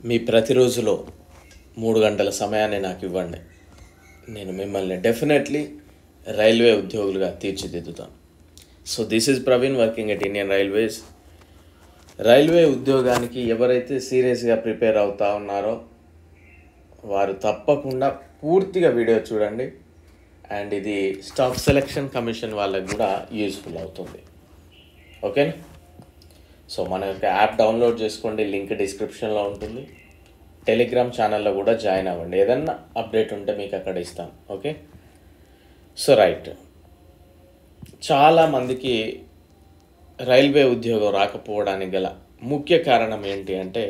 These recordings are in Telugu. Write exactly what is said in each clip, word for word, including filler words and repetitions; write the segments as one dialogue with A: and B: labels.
A: మీ ప్రతిరోజులో మూడు గంటల సమయాన్ని నాకు ఇవ్వండి. నేను మిమ్మల్ని డెఫినెట్లీ రైల్వే ఉద్యోగులుగా తీర్చిదిద్దుతాను. So this is Praveen working at Indian railways. Railway ఉద్యోగానికి ఎవరైతే సీరియస్గా ప్రిపేర్ అవుతా ఉన్నారో వారు తప్పకుండా పూర్తిగా వీడియో చూడండి. అండ్ ఇది స్టాఫ్ సెలక్షన్ కమిషన్ వాళ్ళకి కూడా యూజ్ఫుల్ అవుతుంది. ఓకేనా? సో మన యొక్క యాప్ డౌన్లోడ్ చేసుకోండి, లింక్ డిస్క్రిప్షన్లో ఉంటుంది. టెలిగ్రామ్ ఛానల్లో కూడా జాయిన్ అవ్వండి, ఏదన్నా అప్డేట్ ఉంటే మీకు అక్కడ ఇస్తాను. Okay, so right. చాలామందికి రైల్వే ఉద్యోగం రాకపోవడానికి గల ముఖ్య కారణం ఏంటి అంటే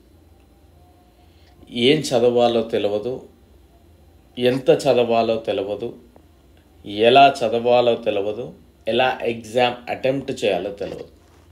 A: ఏం చదవాలో తెలియదు, ఎంత చదవాలో తెలియదు, ఎలా చదవాలో తెలియదు, ఎలా ఎగ్జామ్ అటెంప్ట్ చేయాలో తెలియదు.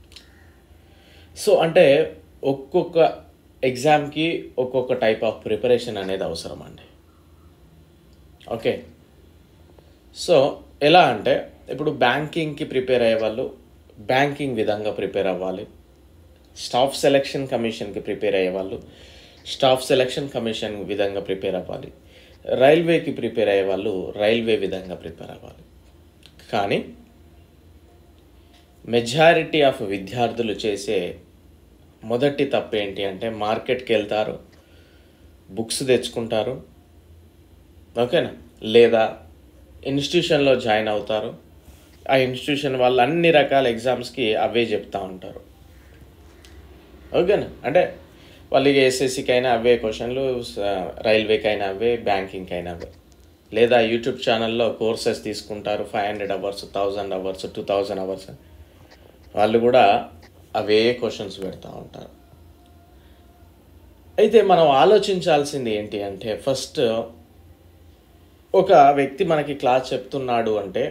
A: సో అంటే ఒక్కొక్క ఎగ్జామ్కి ఒక్కొక్క టైప్ ఆఫ్ ప్రిపరేషన్ అనేది అవసరం అండి. ఓకే, సో ఎలా అంటే ఇప్పుడు బ్యాంకింగ్కి ప్రిపేర్ అయ్యే వాళ్ళు బ్యాంకింగ్ విధంగా ప్రిపేర్ అవ్వాలి. స్టాఫ్ సెలక్షన్ కమిషన్కి ప్రిపేర్ అయ్యే వాళ్ళు స్టాఫ్ సెలక్షన్ కమిషన్ విధంగా ప్రిపేర్ అవ్వాలి. రైల్వేకి ప్రిపేర్ అయ్యే వాళ్ళు రైల్వే విధంగా ప్రిపేర్ అవ్వాలి. కానీ మెజారిటీ ఆఫ్ విద్యార్థులు చేసే మొదటి తప్పు ఏంటి అంటే మార్కెట్కి వెళ్తారు, బుక్స్ తెచ్చుకుంటారు, ఓకేనా, లేదా ఇన్స్టిట్యూషన్లో జాయిన్ అవుతారు. ఆ ఇన్స్టిట్యూషన్ వాళ్ళు అన్ని రకాల ఎగ్జామ్స్కి అవే చెప్తూ ఉంటారు. ఓకేనా, అంటే వాళ్ళకి ఎస్ఎస్సికి అయినా అవే క్వశ్చన్లు, రైల్వేకి అయినా అవే, బ్యాంకింగ్కి అయినా అవే. లేదా యూట్యూబ్ ఛానల్లో కోర్సెస్ తీసుకుంటారు, five hundred hours, thousand hours, two thousand hours, వాళ్ళు కూడా అవే క్వశ్చన్స్ పెడతా ఉంటారు. అయితే మనం ఆలోచించాల్సింది ఏంటి అంటే ఫస్ట్ ఒక వ్యక్తి మనకి క్లాస్ చెప్తున్నాడు అంటే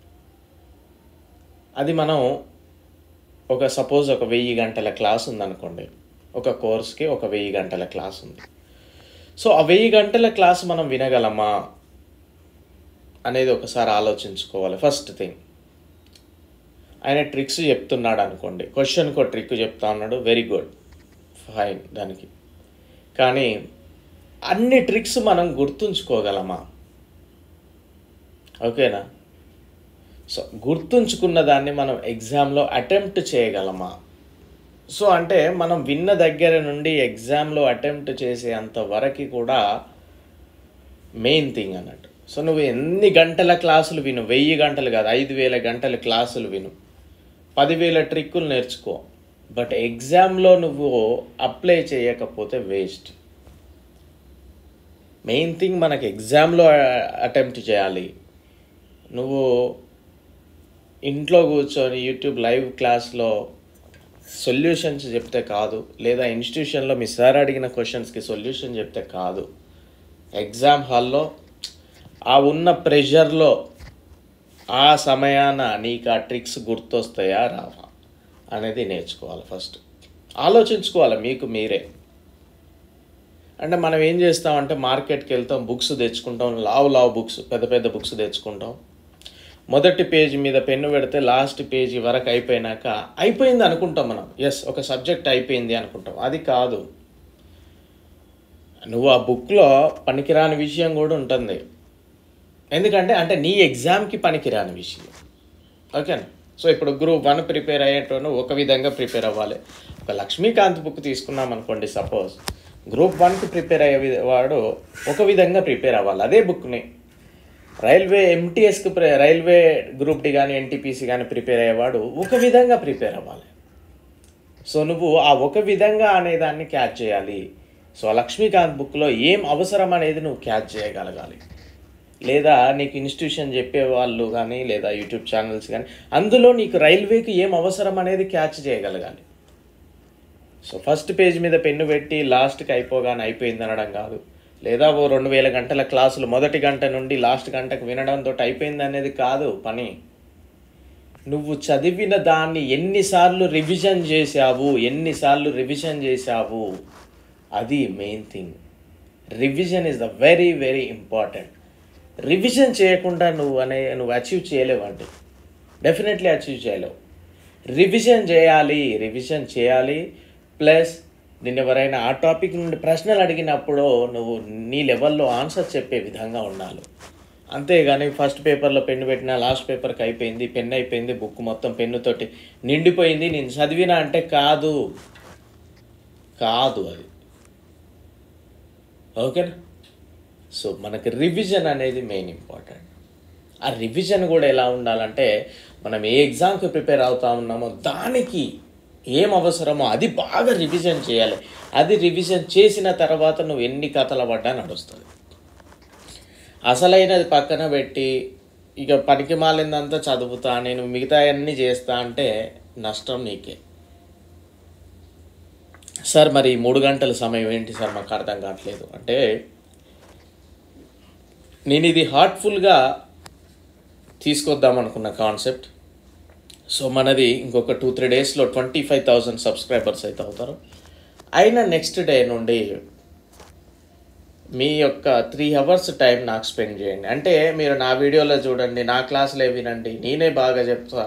A: అది మనం ఒక సపోజ్ ఒక వెయ్యి గంటల క్లాస్ ఉందనుకోండి, ఒక కోర్స్కి ఒక వెయ్యి గంటల క్లాస్ ఉంది. సో ఆ వెయ్యి గంటల క్లాస్ మనం వినగలమా అనేది ఒకసారి ఆలోచించుకోవాలి. ఫస్ట్ థింగ్, ఆయన ట్రిక్స్ చెప్తున్నాడు అనుకోండి, క్వశ్చన్కి ఒక ట్రిక్ చెప్తా ఉన్నాడు, వెరీ గుడ్, ఫైన్ దానికి. కానీ అన్ని ట్రిక్స్ మనం గుర్తుంచుకోగలమా? ఓకేనా? సో గుర్తుంచుకున్న దాన్ని మనం ఎగ్జామ్లో అటెంప్ట్ చేయగలమా? సో అంటే మనం విన్న దగ్గర నుండి ఎగ్జామ్లో అటెంప్ట్ చేసే అంత వరకు కూడా మెయిన్ థింగ్ అన్నట్టు. సో నువ్వు ఎన్ని గంటల క్లాసులు విను, వెయ్యి గంటలు కాదు, ఐదు వేల గంటల క్లాసులు విను, పదివేల ట్రిక్కులు నేర్చుకో, బట్ ఎగ్జామ్లో నువ్వు అప్లై చేయకపోతే వేస్ట్. మెయిన్ థింగ్ మనకి ఎగ్జామ్లో అటెంప్ట్ చేయాలి. నువ్వు ఇంట్లో కూర్చొని యూట్యూబ్ లైవ్ క్లాస్లో సొల్యూషన్స్ చెప్తే కాదు, లేదా ఇన్స్టిట్యూషన్లో మీ సార్ అడిగిన క్వశ్చన్స్కి సొల్యూషన్ చెప్తే కాదు. ఎగ్జామ్ హాల్లో ఆ ఉన్న ప్రెషర్లో ఆ సమయాన నీకు ఆ ట్రిక్స్ గుర్తొస్తాయా రావా అనేది నేర్చుకోవాలి. ఫస్ట్ ఆలోచించుకోవాలి మీకు మీరే. అంటే మనం ఏం చేస్తామంటే మార్కెట్కి వెళ్తాం, బుక్స్ తెచ్చుకుంటాం, లావు లావు బుక్స్, పెద్ద పెద్ద బుక్స్ తెచ్చుకుంటాం. మొదటి పేజీ మీద పెన్ను పెడితే లాస్ట్ పేజీ వరకు అయిపోయినాక అయిపోయింది అనుకుంటాం మనం, ఎస్ ఒక సబ్జెక్ట్ అయిపోయింది అనుకుంటాం. అది కాదు, నువ్వు ఆ బుక్లో పనికిరాని విషయం కూడా ఉంటుంది. ఎందుకంటే అంటే నీ ఎగ్జామ్కి పనికిరాని విషయం. ఓకేనా? సో ఇప్పుడు గ్రూప్ వన్ ప్రిపేర్ అయ్యేటోను ఒక విధంగా ప్రిపేర్ అవ్వాలి. ఒక లక్ష్మీకాంత్ బుక్ తీసుకున్నాం అనుకోండి, సపోజ్ గ్రూప్ వన్కి ప్రిపేర్ అయ్యే వాడు ఒక విధంగా ప్రిపేర్ అవ్వాలి అదే బుక్ని. రైల్వే ఎంటీఎస్కి ప్రి రైల్వే గ్రూప్ డి కానీ ఎన్టీపీసీ కానీ ప్రిపేర్ అయ్యేవాడు ఒక విధంగా ప్రిపేర్ అవ్వాలి. సో నువ్వు ఆ ఒక విధంగా అనేదాన్ని క్యాచ్ చేయాలి. సో లక్ష్మీకాంత్ బుక్లో ఏం అవసరం అనేది నువ్వు క్యాచ్ చేయగలగాలి. లేదా నీకు ఇన్స్టిట్యూషన్ చెప్పేవాళ్ళు కానీ లేదా యూట్యూబ్ ఛానల్స్ కానీ అందులో నీకు రైల్వేకి ఏం అవసరం అనేది క్యాచ్ చేయగలగాలి. సో ఫస్ట్ పేజ్ మీద పెన్ను పెట్టి లాస్ట్కి అయిపోగానే అయిపోయింది అనడం కాదు, లేదా ఓ రెండు వేల గంటల క్లాసులు మొదటి గంట నుండి లాస్ట్ గంటకు వినడంతో అయిపోయింది అనేది కాదు పని. నువ్వు చదివిన దాన్ని ఎన్నిసార్లు రివిజన్ చేసావు ఎన్నిసార్లు రివిజన్ చేసావు అది main thing. Revision is the very very important. Revision చేయకుండా నువ్వు అనే నువ్వు అచీవ్ చేయలేవండి, డెఫినెట్లీ అచీవ్ చేయలేవు. రివిజన్ చేయాలి రివిజన్ చేయాలి ప్లస్ నిన్ను ఎవరైనా ఆ టాపిక్ నుండి ప్రశ్నలు అడిగినప్పుడు నువ్వు నీ లెవెల్లో ఆన్సర్ చెప్పే విధంగా ఉండాలి. అంతేగాని ఫస్ట్ పేపర్లో పెన్ను పెట్టినా లాస్ట్ పేపర్కి అయిపోయింది, పెన్ను అయిపోయింది, బుక్ మొత్తం పెన్నుతోటి నిండిపోయింది, నేను చదివినా అంటే కాదు కాదు అది. ఓకేనా? సో మనకి రివిజన్ అనేది మెయిన్ ఇంపార్టెంట్. ఆ రివిజన్ కూడా ఎలా ఉండాలంటే మనం ఏ ఎగ్జామ్కి ప్రిపేర్ అవుతా ఉన్నామో దానికి ఏం అవసరమో అది బాగా రివిజన్ చేయాలి. అది రివిజన్ చేసిన తర్వాత నువ్వు ఎన్ని కథలు పడ్డా నడుస్తుంది. అసలైనది పక్కన పెట్టి ఇక పనికి మాలిందంతా చదువుతా, నేను మిగతా అన్నీ చేస్తా అంటే నష్టం నీకే. సార్ మరి మూడు గంటల సమయం ఏంటి సార్ మాకు అర్థం కావట్లేదు అంటే, నేను ఇది హార్ట్ఫుల్గా తీసుకొద్దాం అనుకున్న కాన్సెప్ట్. సో మనది ఇంకొక టూ త్రీ డేస్లో ట్వంటీ ఫైవ్ థౌజండ్ సబ్స్క్రైబర్స్ అయితే అవుతారు. అయినా నెక్స్ట్ డే నుండి మీ యొక్క త్రీ అవర్స్ టైం నాకు స్పెండ్ చేయండి. అంటే మీరు నా వీడియోలో చూడండి, నా క్లాసులే వినండి, నేనే బాగా చెప్తా,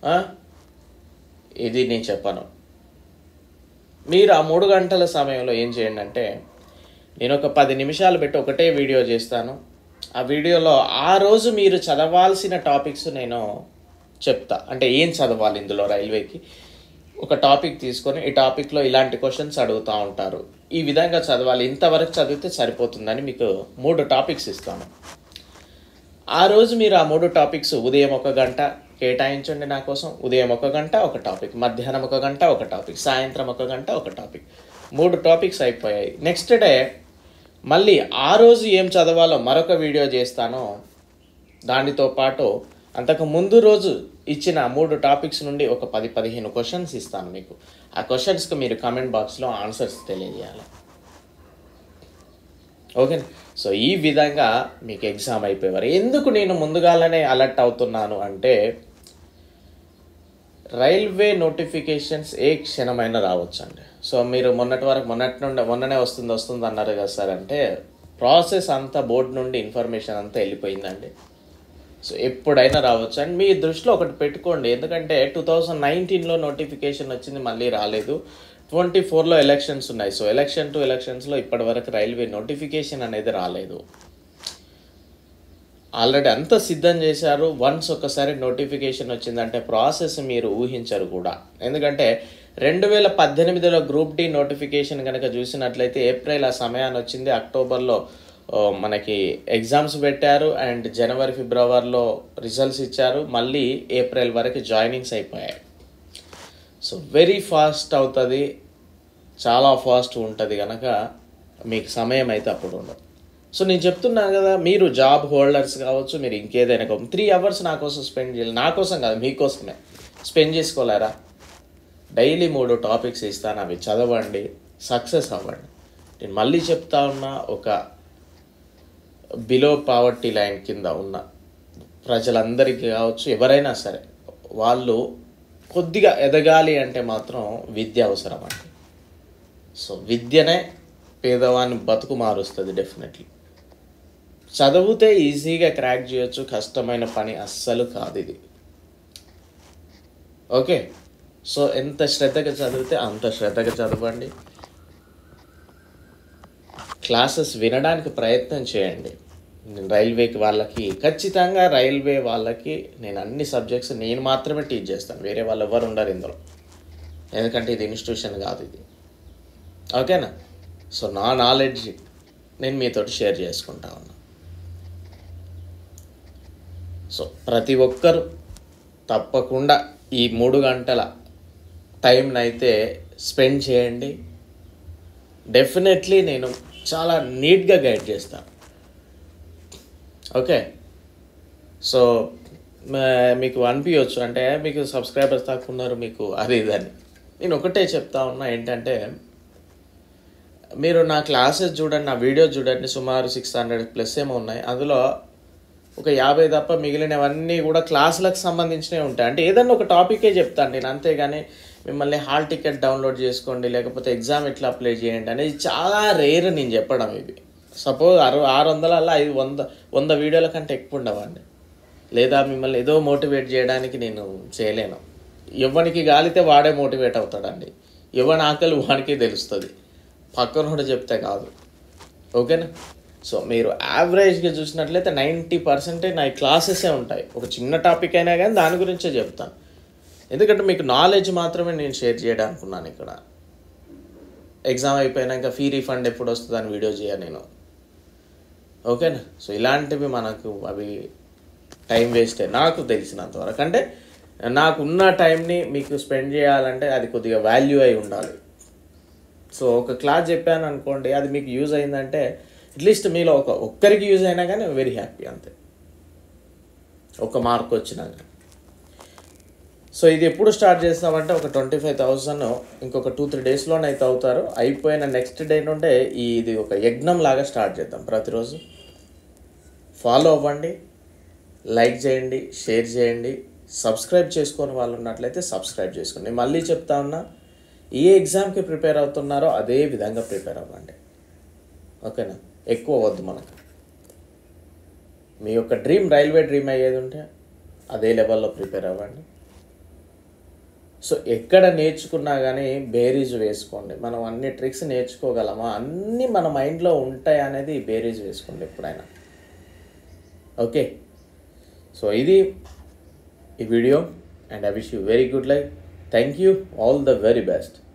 A: ఇది నేను చెప్పను. మీరు ఆ మూడు గంటల సమయంలో ఏం చేయండి అంటే, నేను ఒక పది నిమిషాలు పెట్టి ఒకటే వీడియో చేస్తాను. ఆ వీడియోలో ఆ రోజు మీరు చదవాల్సిన టాపిక్స్ నేను చెప్తా. అంటే ఏం చదవాలి ఇందులో రైల్వేకి ఒక టాపిక్ తీసుకొని, ఈ టాపిక్లో ఇలాంటి క్వశ్చన్స్ అడుగుతూ ఉంటారు, ఈ విధంగా చదవాలి, ఇంతవరకు చదివితే సరిపోతుందని మీకు మూడు టాపిక్స్ ఇస్తాను. ఆ రోజు మీరు ఆ మూడు టాపిక్స్ ఉదయం ఒక గంట కేటాయించండి నా కోసం. ఉదయం ఒక గంట ఒక టాపిక్, మధ్యాహ్నం ఒక గంట ఒక టాపిక్, సాయంత్రం ఒక గంట ఒక టాపిక్. మూడు టాపిక్స్ అయిపోయాయి. నెక్స్ట్ డే మళ్ళీ ఆ రోజు ఏం చదవాలో మరొక వీడియో చేస్తాను. దానితో పాటు అంతకు ముందు రోజు ఇచ్చిన మూడు టాపిక్స్ నుండి ఒక పది పదిహేను క్వశ్చన్స్ ఇస్తాను మీకు. ఆ క్వశ్చన్స్కి మీరు కామెంట్ బాక్స్లో ఆన్సర్స్ తెలియజేయాలి. ఓకే. సో ఈ విధంగా మీకు ఎగ్జామ్ అయిపోయేవారు. ఎందుకు నేను ముందుగానే అలర్ట్ అవుతున్నాను అంటే, రైల్వే నోటిఫికేషన్స్ ఏ క్షణమైనా రావచ్చు అండి. సో మీరు మొన్నటి వరకు మొన్నటి నుండి మొన్ననే వస్తుంది వస్తుంది అన్నారు కదా సార్ అంటే, ప్రాసెస్ అంతా బోర్డు నుండి ఇన్ఫర్మేషన్ అంతా వెళ్ళిపోయిందండి. సో ఎప్పుడైనా రావచ్చు. అండ్ మీ దృష్టిలో ఒకటి పెట్టుకోండి, ఎందుకంటే టూ థౌజండ్ నైన్టీన్లో నోటిఫికేషన్ వచ్చింది, మళ్ళీ రాలేదు. ట్వంటీ ఫోర్లో ఎలక్షన్స్ ఉన్నాయి. సో ఎలక్షన్ టు ఎలక్షన్స్లో ఇప్పటి వరకు రైల్వే నోటిఫికేషన్ అనేది రాలేదు. ఆల్రెడీ అంత సిద్ధం చేశారు. వన్స్ ఒకసారి నోటిఫికేషన్ వచ్చిందంటే ప్రాసెస్ మీరు ఊహించరు కూడా. ఎందుకంటే రెండు వేల పద్దెనిమిదిలో గ్రూప్ డి నోటిఫికేషన్ కనుక చూసినట్లయితే ఏప్రిల్ ఆ సమయాన్ని వచ్చింది. అక్టోబర్లో మనకి ఎగ్జామ్స్ పెట్టారు అండ్ జనవరి ఫిబ్రవరిలో రిజల్ట్స్ ఇచ్చారు. మళ్ళీ ఏప్రిల్ వరకు జాయినింగ్స్ అయిపోయాయి. సో వెరీ ఫాస్ట్ అవుతుంది, చాలా ఫాస్ట్ ఉంటుంది కనుక మీకు సమయం అయితే అప్పుడు ఉండదు. సో నేను చెప్తున్నాను కదా, మీరు జాబ్ హోల్డర్స్ కావచ్చు, మీరు ఇంకేదైనా కావచ్చు, త్రీ అవర్స్ నా కోసం స్పెండ్ చేయాలి. నా కోసం కాదు, మీకోసమే స్పెండ్ చేసుకోలేరా? డైలీ మూడు టాపిక్స్ ఇస్తాను, అవి చదవండి, సక్సెస్ అవ్వండి. నేను మళ్ళీ చెప్తా ఉన్నా, ఒక బిలో పావర్టీ లైన్ కింద ఉన్న ప్రజలందరికీ కావచ్చు, ఎవరైనా సరే వాళ్ళు కొద్దిగా ఎదగాలి అంటే మాత్రం విద్య అవసరం అండి. సో విద్యనే పేదవాన్ని బతుకు మారుస్తుంది. డెఫినెట్లీ చదివితే ఈజీగా క్రాక్ చేయొచ్చు, కష్టమైన పని అస్సలు కాదు ఇది. ఓకే. సో ఎంత శ్రద్ధగా చదివితే అంత శ్రద్ధగా చదవండి. క్లాసెస్ వినడానికి ప్రయత్నం చేయండి. రైల్వేకి వాళ్ళకి ఖచ్చితంగా రైల్వే వాళ్ళకి నేను అన్ని సబ్జెక్ట్స్ నేను మాత్రమే టీచ్ చేస్తాను, వేరే వాళ్ళు ఎవరు ఉండరు ఇందులో. ఎందుకంటే ఇది ఇన్స్టిట్యూషన్ కాదు ఇది. ఓకేనా? సో నా నాలెడ్జ్ నేను మీతోటి షేర్ చేసుకుంటా ఉన్నా. సో ప్రతి ఒక్కరు తప్పకుండా ఈ మూడు గంటల టైంని అయితే స్పెండ్ చేయండి. డెఫినెట్లీ నేను చాలా నీట్గా గైడ్ చేస్తాను. ఓకే. సో మీకు అనిపించవచ్చు అంటే మీకు సబ్స్క్రైబర్స్ తక్కువ ఉన్నారు మీకు అది ఇదని. నేను ఒకటే చెప్తా ఉన్నా ఏంటంటే, మీరు నా క్లాసెస్ చూడండి, నా వీడియో చూడండి, సుమారు సిక్స్ హండ్రెడ్ ప్లస్ ఏమో ఉన్నాయి. అందులో ఒక యాభై తప్ప మిగిలినవన్నీ కూడా క్లాసులకు సంబంధించినవి ఉంటాయి. అంటే ఏదన్నా ఒక టాపికే చెప్తాను నేను, అంతేగాని మిమ్మల్ని హాల్ టికెట్ డౌన్లోడ్ చేసుకోండి లేకపోతే ఎగ్జామ్ ఎట్లా అప్లై చేయండి అనేది చాలా రేర్ నేను చెప్పడం. ఇవి సపోజ్ అరు ఆరు వందలల్లా ఐదు వంద వంద వీడియోల కంటే ఎక్కువ ఉండవండి. లేదా మిమ్మల్ని ఏదో మోటివేట్ చేయడానికి నేను చేయలేను. ఎవరికి గాలితే వాడే మోటివేట్ అవుతాడండి. ఎవరి ఆకలి వాడికి తెలుస్తుంది. పక్కనోడు చెప్తే కాదు. ఓకేనా? సో మీరు యావరేజ్గా చూసినట్లయితే నైంటీ పర్సెంటే నా క్లాసెసే ఉంటాయి. ఒక చిన్న టాపిక్ అయినా కానీ దాని గురించే చెప్తాను. ఎందుకంటే మీకు నాలెడ్జ్ మాత్రమే నేను షేర్ చేయడానికి అనుకున్నాను ఇక్కడ. ఎగ్జామ్ అయిపోయినాక ఫీ రీఫండ్ ఎప్పుడు వస్తుంది అని వీడియో చేయాలి నేను. ఓకేనా? సో ఇలాంటివి మనకు అవి టైం వేస్టే నాకు తెలిసినంతవరకు. అంటే నాకున్న టైంని మీకు స్పెండ్ చేయాలంటే అది కొద్దిగా వాల్యూ అయి ఉండాలి. సో ఒక క్లాస్ చెప్పాను అనుకోండి, అది మీకు యూజ్ అయిందంటే అట్లీస్ట్ మీలో ఒక ఒక్కరికి యూజ్ అయినా కానీ వెరీ హ్యాపీ, అంతే. ఒక మార్క్ వచ్చినాక. సో ఇది ఎప్పుడు స్టార్ట్ చేస్తామంటే ఒక ట్వంటీ ఫైవ్ థౌసండ్ ఇంకొక టూ త్రీ డేస్లోనే అయితే అవుతారు. అయిపోయిన నెక్స్ట్ డే నుండే ఇది ఒక యజ్ఞం లాగా స్టార్ట్ చేద్దాం. ప్రతిరోజు ఫాలో అవ్వండి, లైక్ చేయండి, షేర్ చేయండి. సబ్స్క్రైబ్ చేసుకొని వాళ్ళు ఉన్నట్లయితే సబ్స్క్రైబ్ చేసుకోండి. నేను మళ్ళీ చెప్తా ఉన్నా, ఏ ఎగ్జామ్కి ప్రిపేర్ అవుతున్నారో అదే విధంగా ప్రిపేర్ అవ్వండి. ఓకేనా? ఎక్కువ వద్దు మనకు. మీ యొక్క డ్రీమ్ రైల్వే డ్రీమ్ అయ్యేది ఉంటే అదే లెవెల్లో ప్రిపేర్ అవ్వండి. సో ఎక్కడ నేర్చుకున్నా కానీ బేరీజ్ వేసుకోండి. మనం అన్ని ట్రిక్స్ నేర్చుకోగలమా, అన్నీ మన మైండ్లో ఉంటాయి అనేది బేరీజ్ వేసుకోండి ఎప్పుడైనా. ఓకే, సో ఇది ఈ video and I wish you very good life. Thank you, all the very best.